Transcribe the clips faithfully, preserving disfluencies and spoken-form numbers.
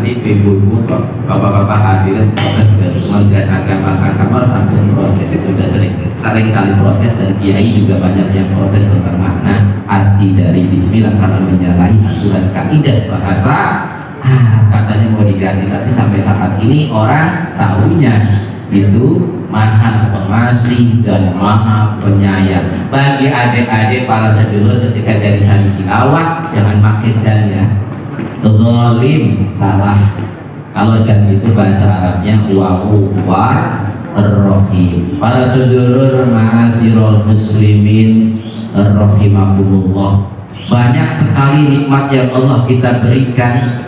nanti ibu-ibu, bapak-bapak hadirin protes dari Kementerian Agama karena malah sampai protes, sudah sering sering kali protes, dan kiai juga banyak yang protes tentang makna arti dari Bismillah karena menyalahi aturan kaidah bahasa. Ah, katanya mau diganti, tapi sampai saat ini orang tahunya itu Maha Pengasih dan Maha Penyayang. Bagi adik-adik para sedulur, ketika dari sani tilawah jangan makin dan ya zalim, salah. Kalau dan itu bahasa Arabnya wa'uwar ar-rahim. Para sedulur ma'asirul muslimin rahimakumullah, banyak sekali nikmat yang Allah kita berikan,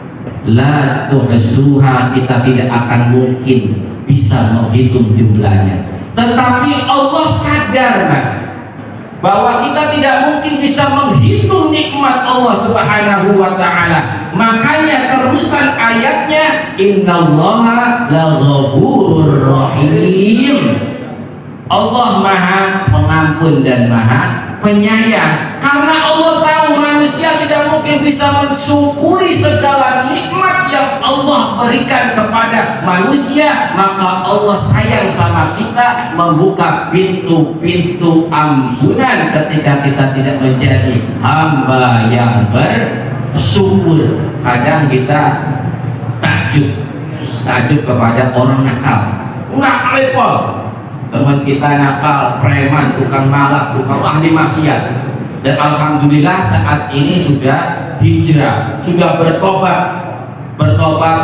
la tuhsuha, kita tidak akan mungkin bisa menghitung jumlahnya. Tetapi Allah sadar, Mas, bahwa kita tidak mungkin bisa menghitung nikmat Allah Subhanahu wa ta'ala. Makanya terusan ayatnya, innallaha laghafurur rahim. Allah Maha Pengampun dan Maha Penyayang. Karena Allah tahu manusia tidak mungkin bisa mensyukuri segala nikmat yang Allah berikan kepada manusia, maka Allah sayang sama kita, membuka pintu-pintu ampunan ketika kita tidak menjadi hamba yang bersyukur. Kadang kita takjub takjub kepada orang nakal, nggak kelepon. Teman kita nakal, preman, tukang malak, tukang ahli maksiat, dan alhamdulillah saat ini sudah hijrah, sudah bertobat, bertobat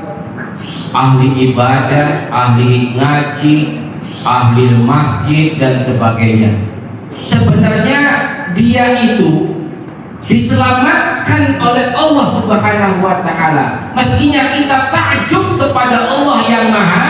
ahli ibadah, ahli ngaji, ahli masjid dan sebagainya. Sebenarnya dia itu diselamatkan oleh Allah Subhanahu wa ta'ala. Mestinya kita takjub kepada Allah yang Maha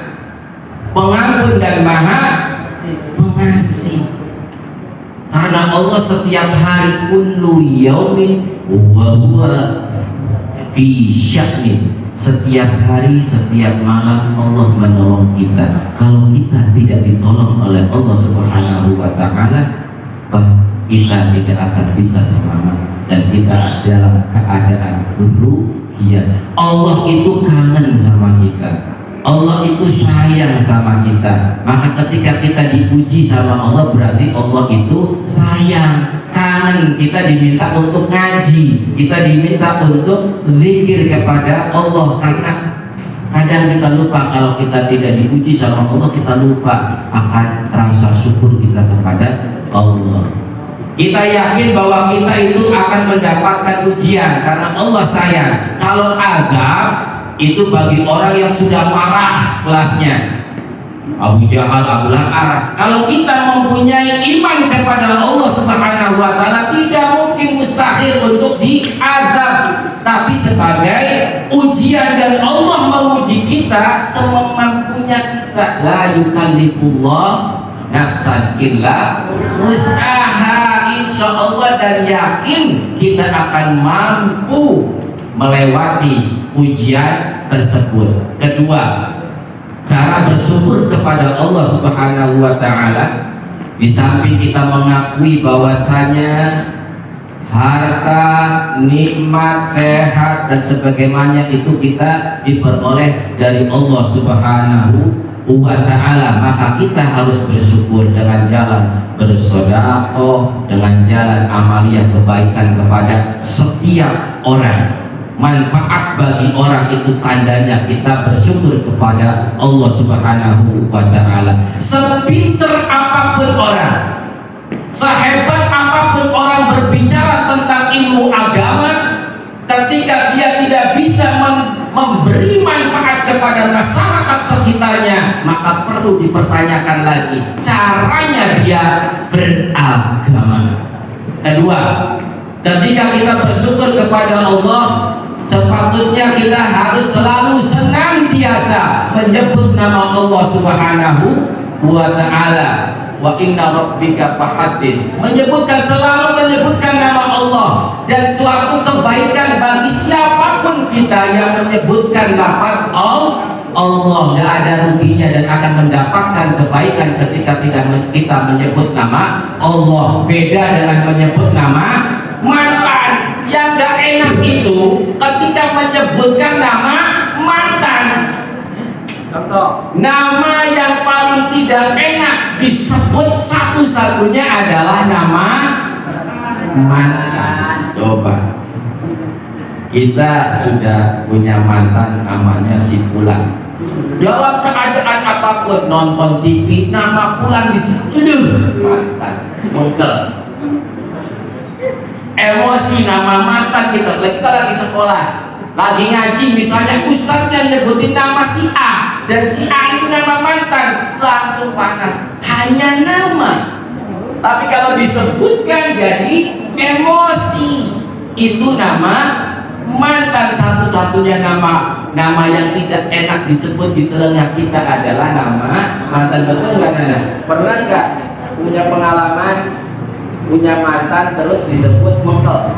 Pengampun dan Maha Pengasih, karena Allah setiap hari kullu yaumin wa huwa fi sya'nin, setiap hari setiap malam Allah menolong kita. Kalau kita tidak ditolong oleh Allah Subhanahu wa ta'ala, kita tidak akan bisa selamat dan kita dalam keadaan kerugian. Allah itu kangen sama kita, Allah itu sayang sama kita. Maka ketika kita dipuji sama Allah, berarti Allah itu sayang, kangen. Kita diminta untuk ngaji, kita diminta untuk zikir kepada Allah. Karena kadang kita lupa, kalau kita tidak dipuji sama Allah, kita lupa akan rasa syukur kita kepada Allah. Kita yakin bahwa kita itu akan mendapatkan ujian karena Allah sayang. Kalau azab itu bagi orang yang sudah marah kelasnya, Abu Jahal, Abu Lahab. Kalau kita mempunyai iman kepada Allah Subhanahu wa ta'ala, tidak mungkin mustahil untuk diazab, tapi sebagai ujian, dan Allah menguji kita semampunya kita. La yukallifullah nafsan illa wus'aha, insya Allah, dan yakin kita akan mampu melewati ujian tersebut. Kedua, cara bersyukur kepada Allah Subhanahu wa ta'ala, di samping kita mengakui bahwasanya harta, nikmat, sehat dan sebagainya itu kita diperoleh dari Allah Subhanahu wa ta'ala, maka kita harus bersyukur dengan jalan bersedekah, dengan jalan amaliyah kebaikan kepada setiap orang. Manfaat bagi orang itu tandanya kita bersyukur kepada Allah Subhanahu wa ta'ala. Sepinter apapun orang, sehebat apapun orang berbicara tentang ilmu agama, ketika dia tidak bisa memberi manfaat kepada masyarakat sekitarnya, maka perlu dipertanyakan lagi caranya dia beragama. Kedua, ketika kita bersyukur kepada Allah, sepatutnya kita harus selalu senantiasa menyebut nama Allah Subhanahu wa ta'ala. Wa inna rabbika fahadis, menyebutkan, selalu menyebutkan nama Allah, dan suatu kebaikan bagi siapapun kita yang menyebutkan lafaz Allah, tidak ada ruginya dan akan mendapatkan kebaikan ketika tidak kita menyebut nama Allah. Beda dengan menyebut nama mantan. Yang gak enak itu itu ketika menyebutkan nama mantan. Contoh, nama yang paling tidak enak disebut satu-satunya adalah nama mantan. Coba, kita sudah punya mantan namanya si Fulan. Dalam keadaan apapun, nonton T V, nama Fulan disebut, mantan, mungkel. Emosi nama mantan kita, kita lagi sekolah, lagi ngaji, misalnya ustadznya nyebutin nama si A, dan si A itu nama mantan, langsung panas. Hanya nama, tapi kalau disebutkan jadi emosi. Itu nama mantan. Satu-satunya nama nama yang tidak enak disebut di telinga kita adalah nama mantan. Betul nggak Nana? Pernah nggak punya pengalaman punya mantan terus disebut mengkel?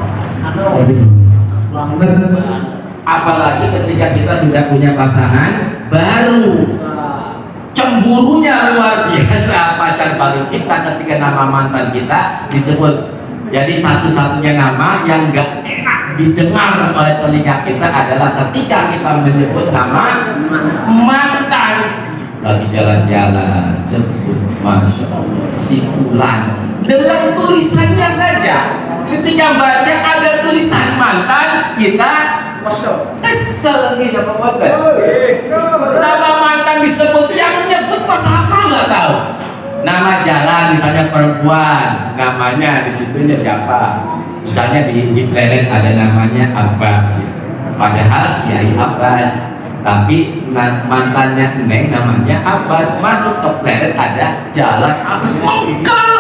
Apalagi ketika kita sudah punya pasangan baru, cemburunya luar biasa pacar baru kita ketika nama mantan kita disebut. Jadi satu-satunya nama yang gak enak didengar oleh telinga kita adalah ketika kita menyebut nama mantan. Lagi jalan-jalan sebut Masya Allah si Fulan, dengan tulisannya saja ketika baca ada tulisan mantan, kita kesel gitu Pak. Nama mantan disebut, yang menyebut pas apa nggak tahu. Nama jalan misalnya perempuan, namanya disitunya siapa? Misalnya di, di planet ada namanya Abbas, padahal Kiai Abbas, tapi mantannya Neng namanya Abbas. Masuk ke planet ada jalan Abbas, mengkel,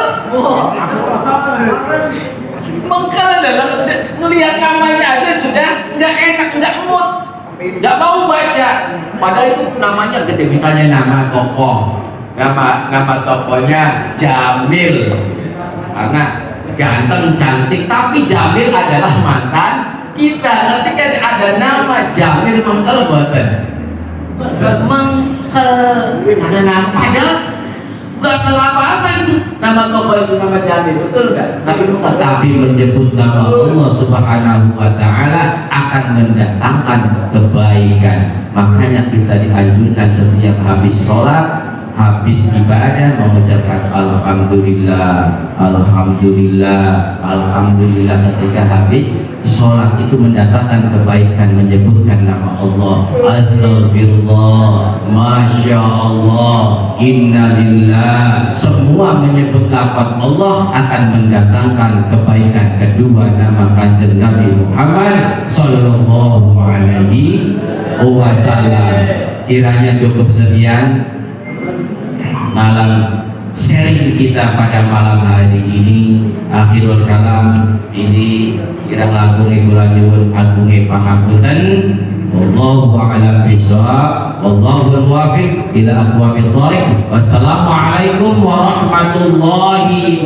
mengkel dalam ngelihat namanya aja sudah nggak enak, nggak mood, nggak mau baca. Padahal itu namanya gede, misalnya nama tokoh. Nama nama tokonya Jamil karena ganteng cantik, tapi Jamil adalah mantan kita. Nanti kan ada nama Jamil mengkel boten mengkel karena nama, padahal gak salah apa-apa itu nama tokoh itu nama Jamil, betul gak? Tapi tetapi menyebut nama Allah Subhanahu wa ta'ala akan mendatangkan kebaikan. Makanya kita dianjurkan setiap habis sholat, habis ibadah mengucapkan alhamdulillah, alhamdulillah, alhamdulillah. Ketika habis sholat itu mendatangkan kebaikan, menyebutkan nama Allah, astagfirullah, masya Allah, innalillah. Semua menyebut lafaz Allah akan mendatangkan kebaikan. Kedua, nama Kanjeng Nabi Muhammad sallallahu alaihi wasallam. Kiranya cukup sekian malam sharing kita pada malam hari ini. Akhirul kalam ini kirang langkung kula nyuwun agunge pangapunten. Wallahu a'lam bishawab, wallahu muwaffiq ila aqwamit thoriq. Wassalamualaikum warahmatullahi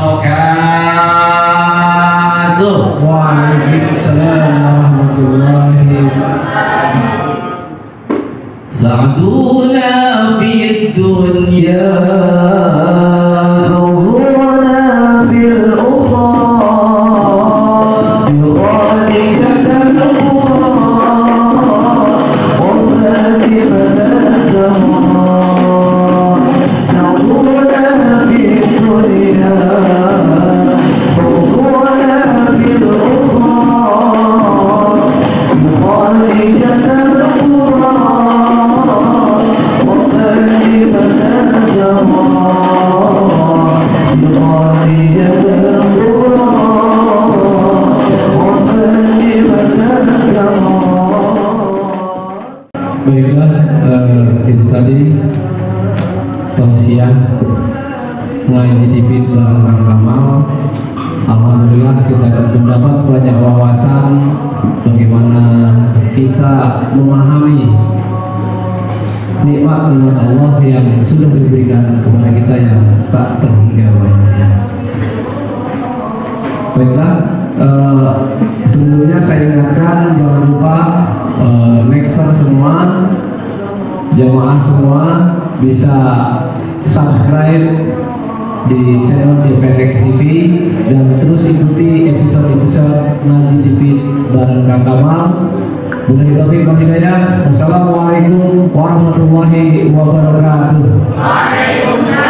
wabarakatuh. Waalaikumsalam warahmatullahi wabarakatuh. سعدونا في الدنيا نظرنا في الأخرى بغالك الأخرى وذاك الزهراء. سعدونا في الدنيا نظرنا في الأخرى بغالك الأخرى Baiklah, uh, itu tadi tausiah mengaji T V belakang ramal. Alhamdulillah kita mendapat banyak wawasan bagaimana kita memahami nikmat-nikmat Allah yang sudah diberikan kepada kita yang tak terhingga banyaknya. Baiklah, uh, sebelumnya saya ingatkan jangan lupa uh, nexter semua, jamaah semua bisa subscribe di channel T V X T V dan terus ikuti episode-episode Ngaji T V bareng dan Kang Kamal. Billahi taufiq wal hidayah. Wassalamualaikum warahmatullahi wabarakatuh. Waalaikumsalam.